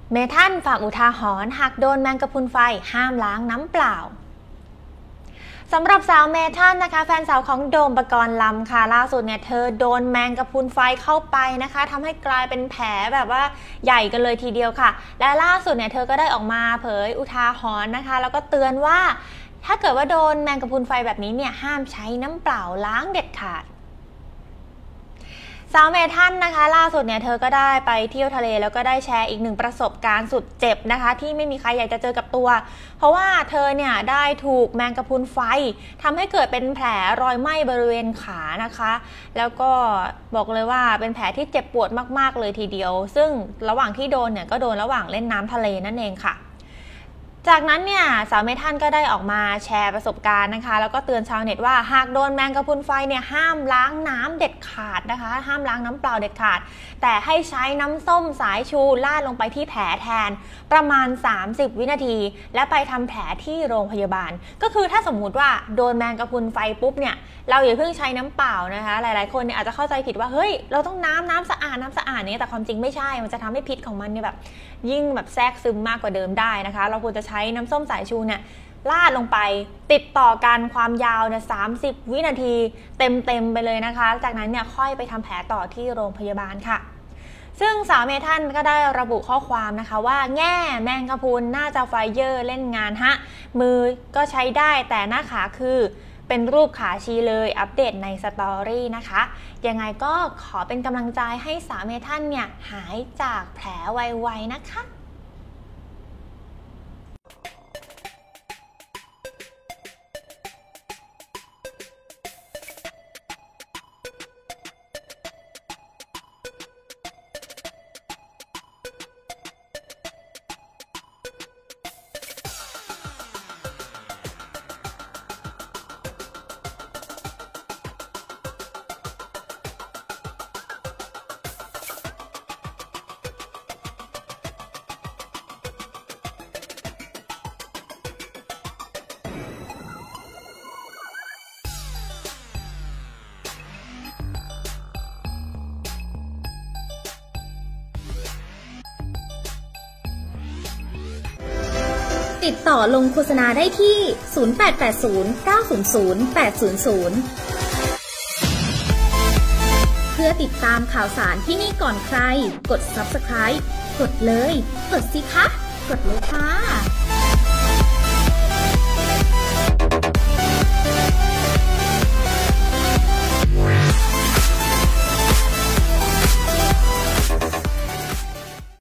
เมทัลฝากอุทาหรณ์หากโดนแมงกะพรุนไฟห้ามล้างน้ำเปล่าสำหรับสาวเมทัลนะคะแฟนสาวของโดมปกรณ์ลำค่ะล่าสุดเนี่ยเธอโดนแมงกะพรุนไฟเข้าไปนะคะทำให้กลายเป็นแผลแบบว่าใหญ่กันเลยทีเดียวค่ะและล่าสุดเนี่ยเธอก็ได้ออกมาเผยอุทาหรณ์นะคะแล้วก็เตือนว่าถ้าเกิดว่าโดนแมงกะพรุนไฟแบบนี้เนี่ยห้ามใช้น้ำเปล่าล้างเด็ดขาดสาวเมทัลนะคะล่าสุดเนี่ยเธอก็ได้ไปเที่ยวทะเลแล้วก็ได้แชร์อีกหนึ่งประสบการณ์สุดเจ็บนะคะที่ไม่มีใครอยากจะเจอกับตัวเพราะว่าเธอเนี่ยได้ถูกแมงกะพรุนไฟทำให้เกิดเป็นแผลรอยไหม้บริเวณขานะคะแล้วก็บอกเลยว่าเป็นแผลที่เจ็บปวดมากๆเลยทีเดียวซึ่งระหว่างที่โดนเนี่ยก็โดนระหว่างเล่นน้ำทะเลนั่นเองค่ะจากนั้นเนี่ยสาวเมทัลก็ได้ออกมาแชร์ประสบการณ์นะคะแล้วก็เตือนชาวเน็ตว่าหากโดนแมงกะพรุนไฟเนี่ยห้ามล้างน้ำเด็ดขาดนะคะห้ามล้างน้ำเปล่าเด็ดขาดแต่ให้ใช้น้ำส้มสายชูราดลงไปที่แผลแทนประมาณ30 วินาทีและไปทำแผลที่โรงพยาบาลก็คือถ้าสมมุติว่าโดนแมงกะพรุนไฟปุ๊บเนี่ยเราอย่าเพิ่งใช้น้ำเปล่านะคะหลายๆคนเนี่ยอาจจะเข้าใจผิดว่าเฮ้ยเราต้องน้ำสะอาดเนี่ยแต่ความจริงไม่ใช่มันจะทำให้พิษของมันเนี่ยแบบยิ่งแบบแทรกซึมมากกว่าเดิมได้นะคะเราควรจะใช้น้ำส้มสายชูเนี่ยราดลงไปติดต่อกันความยาวเนี่ย30 วินาทีเต็มไปเลยนะคะจากนั้นเนี่ยค่อยไปทำแผลต่อที่โรงพยาบาลค่ะซึ่งสาวเมทัลก็ได้ระบุข้อความนะคะว่าแง่แมงกะพรุนน่าจะไฟเยอร์เล่นงานฮะมือก็ใช้ได้แต่หน้าขาคือเป็นรูปขาชี้เลยอัปเดตในสตอรี่นะคะยังไงก็ขอเป็นกำลังใจให้สาวเมทัลเนี่ยหายจากแผลไวๆนะคะติดต่อลงโฆษณาได้ที่ 0880900800 เพื่อติดตามข่าวสารที่นี่ก่อนใคร กด Subscribe กดเลย กดสิคะ กดเลยค่ะ